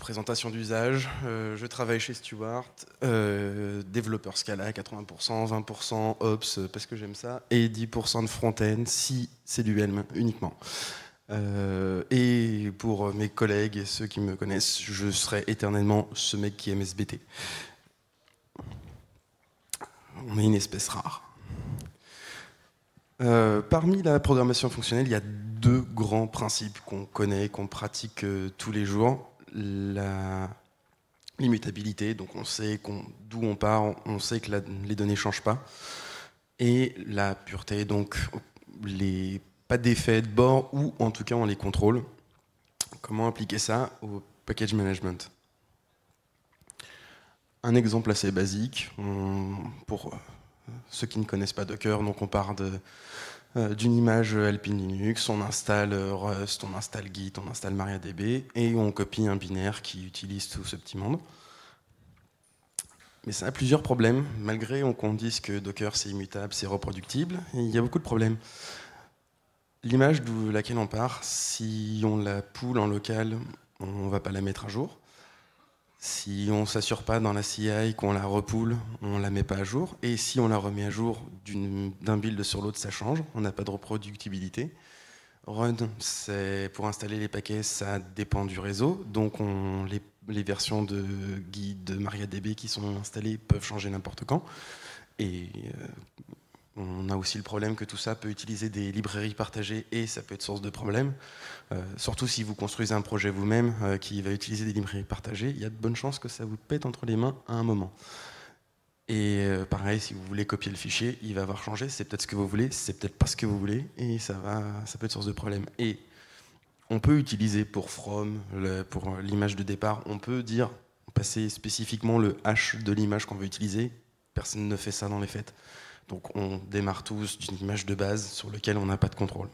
présentation d'usage, je travaille chez Stewart, développeur Scala à 80%, 20% Ops parce que j'aime ça, et 10% de front-end si c'est du Helm uniquement. Et pour mes collègues et ceux qui me connaissent, je serai éternellement ce mec qui aime SBT. On est une espèce rare. Parmi la programmation fonctionnelle, il y a deux grands principes qu'on connaît, qu'on pratique tous les jours. L'immutabilité, donc on sait d'où on part, on sait que les données ne changent pas. Et la pureté, donc pas d'effets de bord, ou en tout cas on les contrôle. Comment appliquer ça au package management? Un exemple assez basique, pour ceux qui ne connaissent pas Docker, donc on part d'une image Alpine Linux, on installe Rust, on installe Git, on installe MariaDB, et on copie un binaire qui utilise tout ce petit monde. Mais ça a plusieurs problèmes, malgré qu'on dise que Docker c'est immutable, c'est reproductible, il y a beaucoup de problèmes. L'image de laquelle on part, si on la pool en local, on ne va pas la mettre à jour. Si on ne s'assure pas dans la CI qu'on la repoule, on ne la met pas à jour. Et si on la remet à jour d'un build sur l'autre, ça change. On n'a pas de reproductibilité. Run, c'est pour installer les paquets, ça dépend du réseau. Donc les versions de Git, de MariaDB qui sont installées peuvent changer n'importe quand. Et on a aussi le problème que tout ça peut utiliser des librairies partagées et ça peut être source de problèmes. Surtout si vous construisez un projet vous-même qui va utiliser des librairies partagées, il y a de bonnes chances que ça vous pète entre les mains à un moment. Et pareil, si vous voulez copier le fichier, il va avoir changé, c'est peut-être ce que vous voulez, c'est peut-être pas ce que vous voulez, et ça peut être source de problème. Et on peut utiliser pour from, pour l'image de départ, on peut passer spécifiquement le hash de l'image qu'on veut utiliser. Personne ne fait ça dans les faits. Donc on démarre tous d'une image de base sur laquelle on n'a pas de contrôle.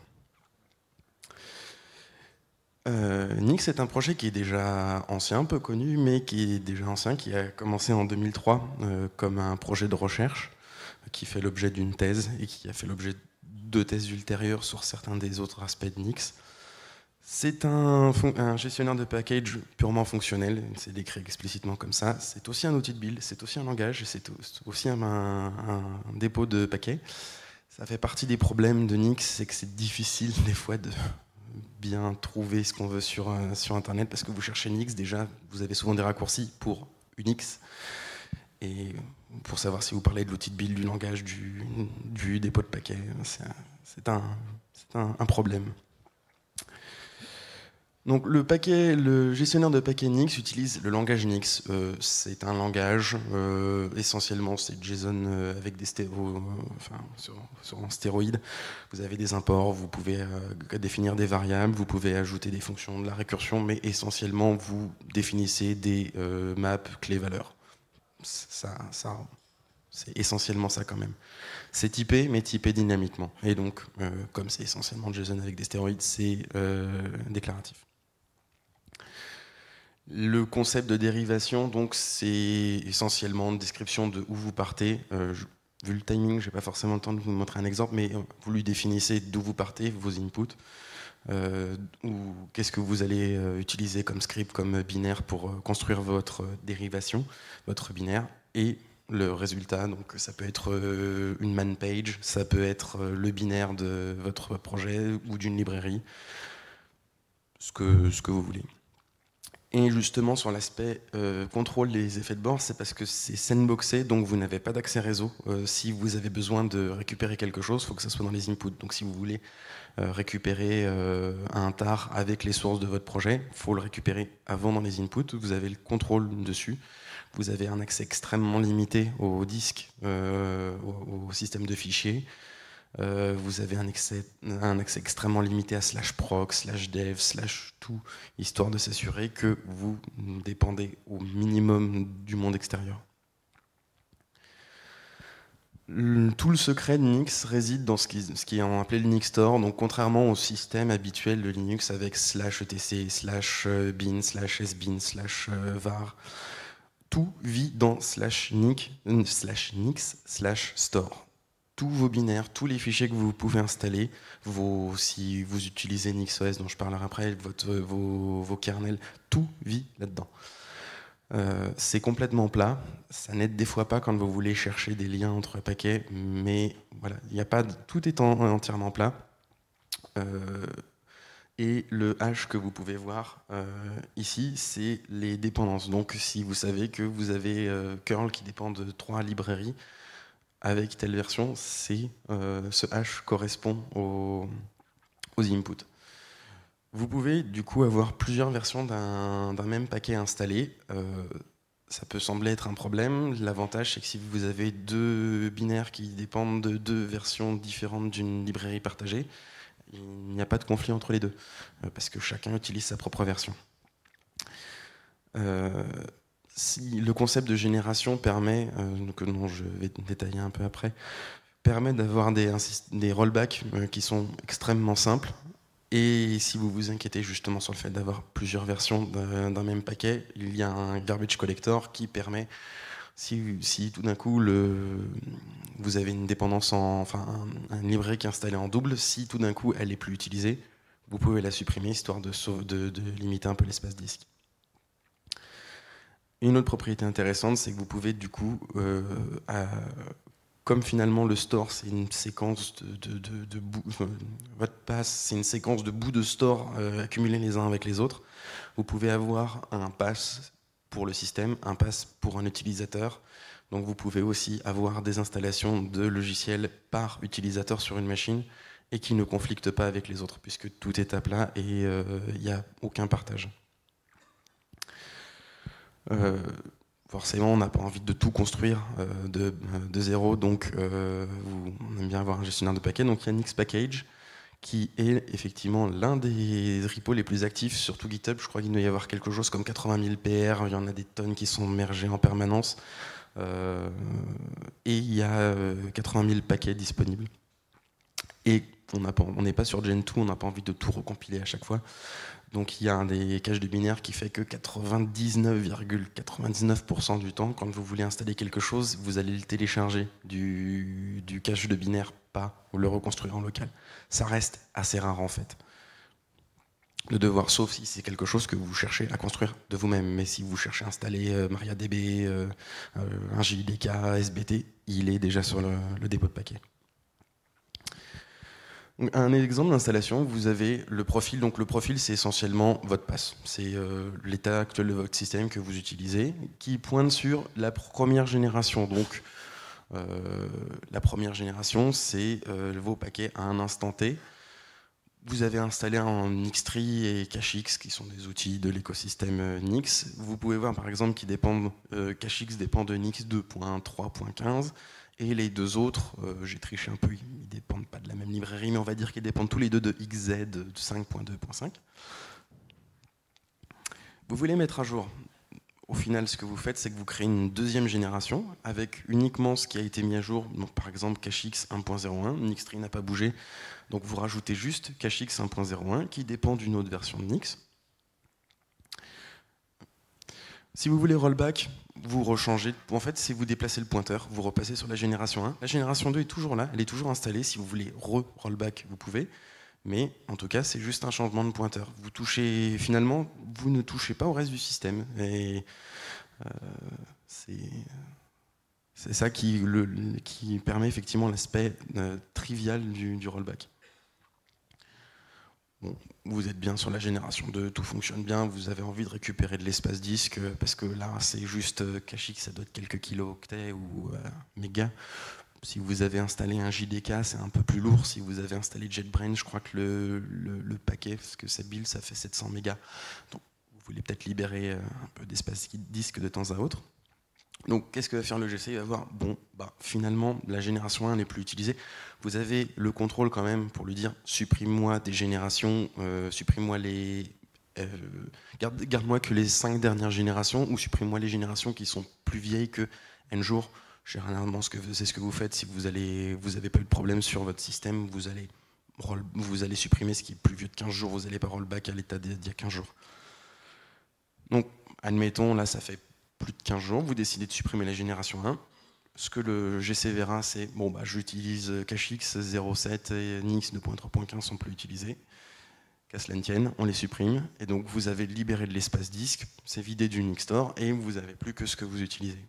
Nix est un projet qui est déjà ancien, peu connu, mais qui est déjà ancien, qui a commencé en 2003 comme un projet de recherche qui fait l'objet d'une thèse et qui a fait l'objet de thèses ultérieures sur certains des autres aspects de Nix. C'est un gestionnaire de package purement fonctionnel, c'est décrit explicitement comme ça. C'est aussi un outil de build, c'est aussi un langage, c'est aussi un dépôt de paquets. Ça fait partie des problèmes de Nix, c'est que c'est difficile des fois de bien trouver ce qu'on veut sur Internet, parce que vous cherchez Nix, déjà, vous avez souvent des raccourcis pour Unix. Et pour savoir si vous parlez de l'outil de build, du langage, du dépôt de paquets, c'est un problème. Donc le gestionnaire de paquets Nix utilise le langage Nix. C'est un langage, essentiellement c'est JSON avec des en stéroïde. Vous avez des imports, vous pouvez définir des variables, vous pouvez ajouter des fonctions de la récursion, mais essentiellement vous définissez des maps clés-valeurs. C'est essentiellement ça quand même. C'est typé, mais typé dynamiquement. Et donc, comme c'est essentiellement JSON avec des stéroïdes, c'est déclaratif. Le concept de dérivation, donc, c'est essentiellement une description de où vous partez. Vu le timing, je n'ai pas forcément le temps de vous montrer un exemple, mais vous lui définissez d'où vous partez, vos inputs, ou qu'est-ce que vous allez utiliser comme script, comme binaire pour construire votre dérivation, votre binaire, et le résultat. Donc, ça peut être une man page, ça peut être le binaire de votre projet ou d'une librairie, ce que vous voulez. Et justement, sur l'aspect contrôle des effets de bord, c'est parce que c'est sandboxé, donc vous n'avez pas d'accès réseau. Si vous avez besoin de récupérer quelque chose, il faut que ça soit dans les inputs. Donc si vous voulez récupérer un tar avec les sources de votre projet, il faut le récupérer avant dans les inputs. Vous avez le contrôle dessus. Vous avez un accès extrêmement limité au disque, au système de fichiers. Vous avez un accès extrêmement limité à /proc, /dev, /tout, histoire de s'assurer que vous dépendez au minimum du monde extérieur. Tout le secret de Nix réside dans ce qui est appelé le Nix Store. Donc, contrairement au système habituel de Linux avec /etc, /bin, /sbin, /var, tout vit dans /nix/store. tous vos binaires, tous les fichiers que vous pouvez installer, si vous utilisez NixOS, dont je parlerai après, vos kernels, tout vit là-dedans. C'est complètement plat, ça n'aide des fois pas quand vous voulez chercher des liens entre paquets, mais voilà, tout est entièrement plat. Et le hash que vous pouvez voir ici, c'est les dépendances. Donc si vous savez que vous avez curl qui dépend de 3 librairies, avec telle version, ce hash correspond aux inputs. Vous pouvez du coup avoir plusieurs versions d'un même paquet installé. Ça peut sembler être un problème. L'avantage, c'est que si vous avez 2 binaires qui dépendent de 2 versions différentes d'une librairie partagée, il n'y a pas de conflit entre les deux, parce que chacun utilise sa propre version. Le concept de génération permet, dont je vais détailler un peu après, permet d'avoir des rollbacks qui sont extrêmement simples. Et si vous vous inquiétez justement sur le fait d'avoir plusieurs versions d'un même paquet, il y a un garbage collector qui permet, si tout d'un coup vous avez une dépendance, une librairie qui est installée en double, si tout d'un coup elle n'est plus utilisée, vous pouvez la supprimer histoire de limiter un peu l'espace disque. Une autre propriété intéressante, c'est que vous pouvez du coup, comme finalement le store c'est une séquence de bouts, votre pass c'est une séquence de bouts de store accumulés les uns avec les autres, vous pouvez avoir un pass pour le système, un pass pour un utilisateur. Donc vous pouvez aussi avoir des installations de logiciels par utilisateur sur une machine et qui ne conflictent pas avec les autres, puisque tout est à plat et il n'y a aucun partage. Forcément, on n'a pas envie de tout construire de zéro, donc on aime bien avoir un gestionnaire de paquets. Donc il y a Nixpackage, qui est effectivement l'un des repos les plus actifs sur tout GitHub. Je crois qu'il doit y avoir quelque chose comme 80 000 PR, il y en a des tonnes qui sont mergées en permanence. Et il y a 80 000 paquets disponibles. Et on n'est pas sur Gentoo, on n'a pas envie de tout recompiler à chaque fois. Donc il y a un des caches de binaire qui fait que 99,99% du temps, quand vous voulez installer quelque chose, vous allez le télécharger du cache de binaire, pas ou le reconstruire en local. Ça reste assez rare en fait. De devoir, sauf si c'est quelque chose que vous cherchez à construire de vous-même. Mais si vous cherchez à installer MariaDB, un JDK, SBT, il est déjà sur le dépôt de paquet. Un exemple d'installation, vous avez le profil. Donc le profil, c'est essentiellement votre pass. C'est l'état actuel de votre système que vous utilisez, qui pointe sur la première génération. Donc la première génération, c'est vos paquets à un instant T. Vous avez installé un Nixtree et Cachix, qui sont des outils de l'écosystème Nix. Vous pouvez voir par exemple Cachix dépend de Nix 2.3.15. Et les deux autres, j'ai triché un peu, ils ne dépendent pas de la même librairie, mais on va dire qu'ils dépendent tous les deux de XZ 5.2.5. Vous voulez mettre à jour. Au final, ce que vous faites, c'est que vous créez une deuxième génération avec uniquement ce qui a été mis à jour. Donc, par exemple, Cachix 1.01, Nixtree n'a pas bougé. Donc vous rajoutez juste Cachix 1.01 qui dépend d'une autre version de Nix. Si vous voulez rollback, vous rechangez. En fait, si vous déplacez le pointeur, vous repassez sur la génération 1. La génération 2 est toujours là, elle est toujours installée. Si vous voulez rollback, vous pouvez. Mais en tout cas, c'est juste un changement de pointeur. Finalement, vous ne touchez pas au reste du système. Et c'est ça qui permet effectivement l'aspect trivial du rollback. Bon, vous êtes bien sur la génération 2, tout fonctionne bien, vous avez envie de récupérer de l'espace disque, parce que là, c'est juste Cachix, ça doit être quelques kilo-octets ou mégas. Si vous avez installé un JDK, c'est un peu plus lourd. Si vous avez installé JetBrains, je crois que le paquet, parce que cette build, ça fait 700 mégas. Donc, vous voulez peut-être libérer un peu d'espace disque de temps à autre. Donc, qu'est-ce que va faire le GC? Il va voir, finalement, la génération 1 n'est plus utilisée. Vous avez le contrôle quand même pour lui dire, supprime-moi des générations, supprime-moi garde-moi que les 5 dernières générations, ou supprime-moi les générations qui sont plus vieilles que N jours. Généralement, c'est ce que vous faites si vous n'avez pas eu de problème sur votre système, vous allez supprimer ce qui est plus vieux de 15 jours, vous n'allez pas rollback à l'état d'il y a 15 jours. Donc, admettons, là, ça fait plus de 15 jours, vous décidez de supprimer la génération 1, ce que le GC verra, c'est bon, bah, j'utilise CacheX 0.7 et Nix 2.3.15 sont plus utilisés. Qu'à cela ne tienne, on les supprime. Et donc vous avez libéré de l'espace disque, c'est vidé du Nix Store et vous n'avez plus que ce que vous utilisez.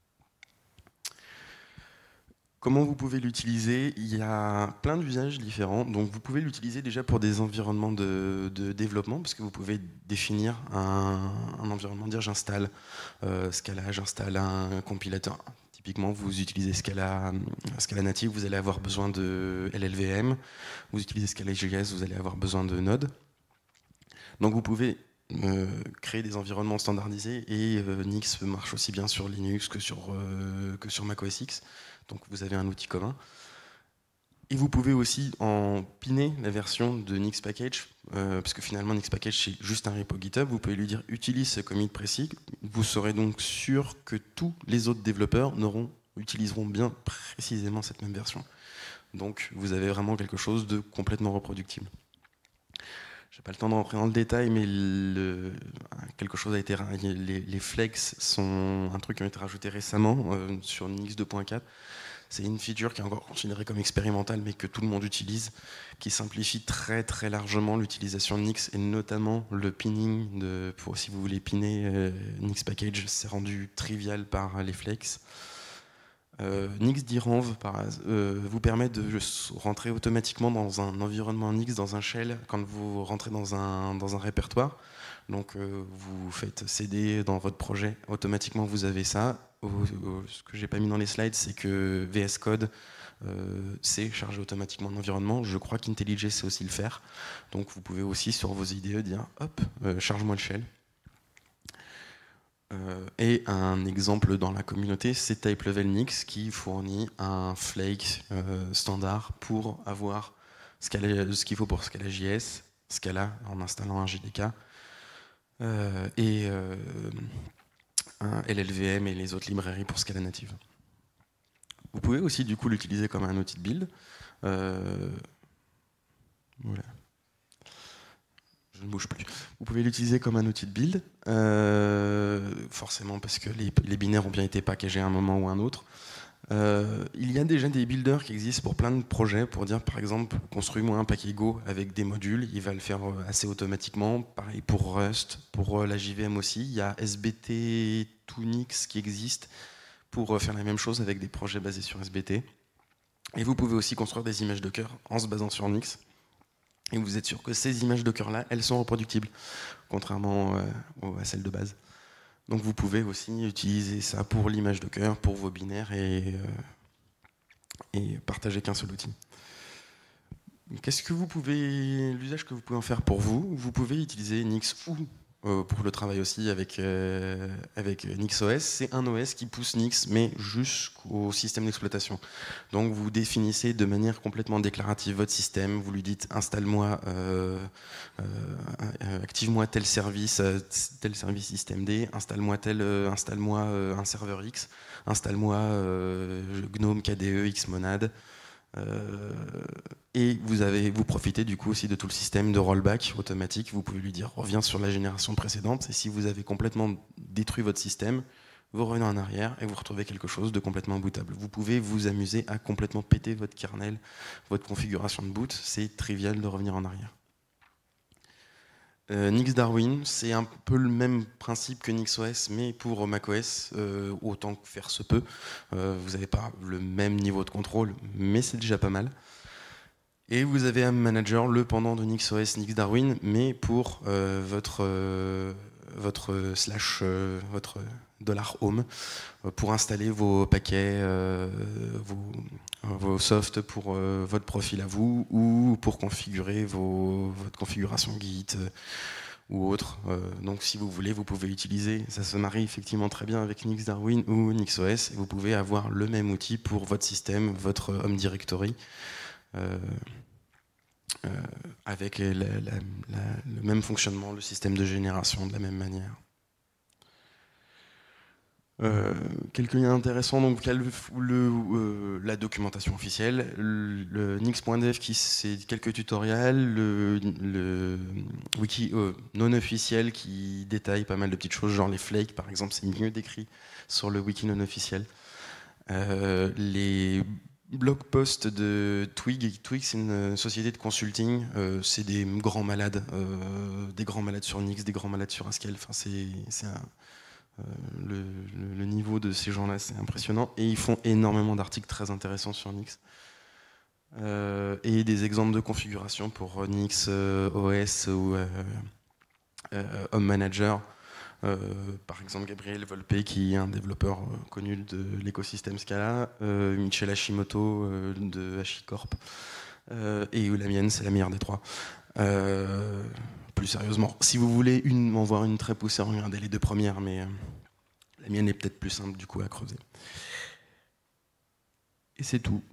Comment vous pouvez l'utiliser? Il y a plein d'usages différents. Donc vous pouvez l'utiliser déjà pour des environnements de développement, parce que vous pouvez définir un environnement, dire j'installe Scala, j'installe un compilateur. Typiquement, vous utilisez Scala native, vous allez avoir besoin de LLVM. Vous utilisez Scala.js, vous allez avoir besoin de Node. Donc vous pouvez créer des environnements standardisés et Nix marche aussi bien sur Linux que sur Mac OS X. Donc vous avez un outil commun. Et vous pouvez aussi en piner la version de Nix Package, parce que finalement Nix Package c'est juste un repo GitHub. Vous pouvez lui dire utilise ce commit précis. Vous serez donc sûr que tous les autres développeurs utiliseront bien précisément cette même version. Donc vous avez vraiment quelque chose de complètement reproductible. Je n'ai pas le temps d'entrer dans le détail, mais quelque chose a été les flex sont un truc qui a été rajouté récemment sur Nix 2.4. C'est une feature qui est encore considérée comme expérimentale, mais que tout le monde utilise, qui simplifie très très largement l'utilisation de Nix, et notamment le pinning, pour si vous voulez piner Nix Package, c'est rendu trivial par les flex. Nix Diranv vous permet de rentrer automatiquement dans un environnement Nix, dans un shell, quand vous rentrez dans un répertoire. Donc vous faites CD dans votre projet, automatiquement vous avez ça. Ce que j'ai pas mis dans les slides, c'est que VS Code c'est chargé automatiquement en environnement. Je crois qu'IntelliJ sait aussi le faire. Donc vous pouvez aussi sur vos IDE dire hop, charge-moi le shell. Et un exemple dans la communauté, c'est TypeLevel qui fournit un flake standard pour avoir ce qu'il faut pour Scala.js, Scala en installant un JDK, et un LLVM et les autres librairies pour Scala native. Vous pouvez aussi du coup l'utiliser comme un outil de build. Voilà. Je ne bouge plus. Vous pouvez l'utiliser comme un outil de build, forcément parce que les binaires ont bien été packagés à un moment ou à un autre. Il y a déjà des builders qui existent pour plein de projets, pour dire par exemple, construis-moi un paquet Go avec des modules, il va le faire assez automatiquement. Pareil pour Rust, pour la JVM aussi. Il y a SBT Tunix qui existe pour faire la même chose avec des projets basés sur SBT. Et vous pouvez aussi construire des images Docker en se basant sur Nix. Et vous êtes sûr que ces images Docker-là, elles sont reproductibles, contrairement à celles de base. Donc vous pouvez aussi utiliser ça pour l'image Docker, pour vos binaires, et partager qu'un seul outil. Qu'est-ce que l'usage que vous pouvez en faire pour vous? Vous pouvez utiliser Nix ou pour le travail aussi avec NixOS. C'est un OS qui pousse Nix, mais jusqu'au système d'exploitation. Donc vous définissez de manière complètement déclarative votre système, vous lui dites installe-moi, active-moi tel service systemd, installe-moi un serveur X, installe-moi GNOME KDE Xmonad. Et vous profitez du coup aussi de tout le système de rollback automatique. Vous pouvez lui dire reviens sur la génération précédente, et si vous avez complètement détruit votre système, vous revenez en arrière et vous retrouvez quelque chose de complètement bootable. Vous pouvez vous amuser à complètement péter votre kernel, votre configuration de boot. C'est trivial de revenir en arrière. Nix Darwin, c'est un peu le même principe que NixOS, mais pour macOS, autant que faire se peut. Vous n'avez pas le même niveau de contrôle, mais c'est déjà pas mal. Et vous avez un manager, le pendant de NixOS, Nix Darwin, mais pour votre $home, pour installer vos paquets, vos softs pour votre profil à vous, ou pour configurer votre configuration Git ou autre. Donc si vous voulez, vous pouvez utiliser, ça se marie effectivement très bien avec Nix Darwin ou NixOS, et vous pouvez avoir le même outil pour votre système, votre Home Directory, avec le même fonctionnement, le système de génération de la même manière. Quelques liens intéressants, donc la documentation officielle, le nix.dev qui c'est quelques tutoriels, le wiki non officiel qui détaille pas mal de petites choses, genre les flakes par exemple, c'est mieux décrit sur le wiki non officiel. Les blog posts de Twig. Twig, c'est une société de consulting. C'est des grands malades sur Nix, des grands malades sur Haskell. Enfin, le niveau de ces gens-là, c'est impressionnant. Et ils font énormément d'articles très intéressants sur Nix. Et des exemples de configuration pour Nix OS ou Home Manager. Par exemple, Gabriel Volpe, qui est un développeur connu de l'écosystème Scala, Michel Hashimoto de HashiCorp, et la mienne, c'est la meilleure des trois. Plus sérieusement, si vous voulez m'en voir une très poussée, regardez les deux premières, mais la mienne est peut-être plus simple du coup à creuser. Et c'est tout.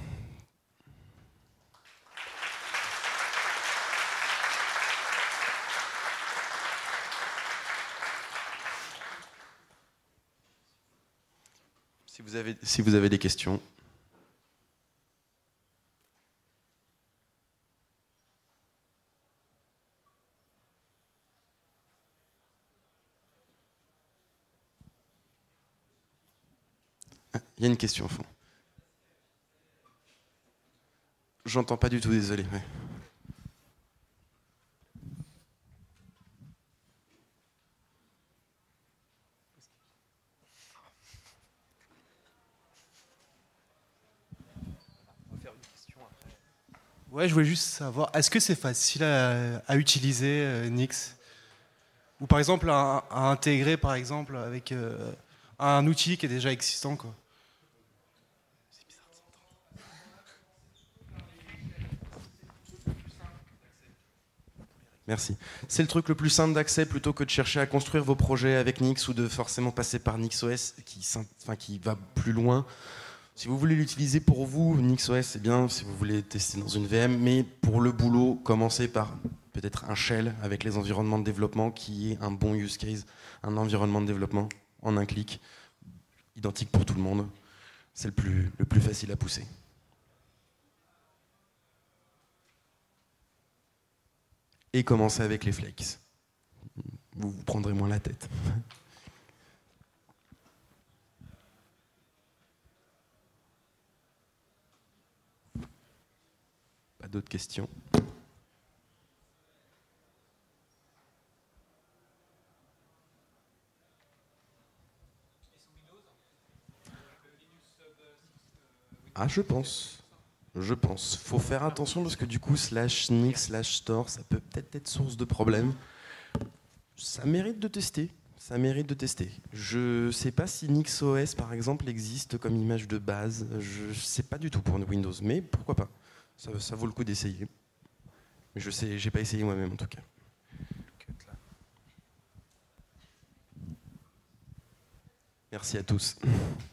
Si vous avez des questions. Il y a une question au fond. J'entends pas du tout, désolé. Ouais. Ouais, je voulais juste savoir, est-ce que c'est facile à utiliser Nix? Ou par exemple à intégrer par exemple avec un outil qui est déjà existant, quoi. Merci. C'est le truc le plus simple d'accès plutôt que de chercher à construire vos projets avec Nix ou de forcément passer par NixOS qui va plus loin. Si vous voulez l'utiliser pour vous, NixOS c'est bien si vous voulez tester dans une VM, mais pour le boulot, commencez par peut-être un shell avec les environnements de développement qui est un bon use case, un environnement de développement en un clic, identique pour tout le monde. C'est le plus facile à pousser. Et commencez avec les flakes. Vous vous prendrez moins la tête. Pas d'autres questions? Ah, je pense. Je pense. Faut faire attention parce que du coup, /nix/store, ça peut peut-être être source de problème. Ça mérite de tester. Ça mérite de tester. Je sais pas si NixOS, par exemple, existe comme image de base. Je sais pas du tout pour Windows, mais pourquoi pas. Ça vaut le coup d'essayer. Mais je sais, j'ai pas essayé moi-même en tout cas. Merci à tous.